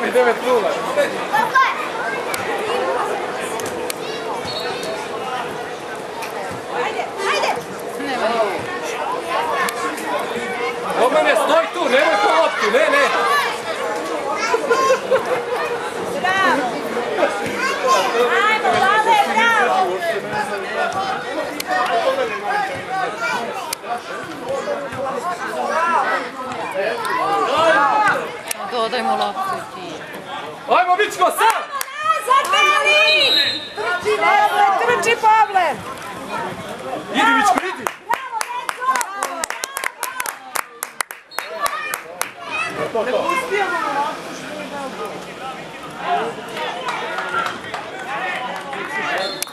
9:0. Do mene, stoj tu, nemoj po loptu, ne. Bravo! Ajmo, Lale, bravo! Dodajmo loptu ti. Ajmo, Mičko, sam! Trči, Pavle! Idi, Mičko, idi! Ne pustijemo na loptu što je dobro.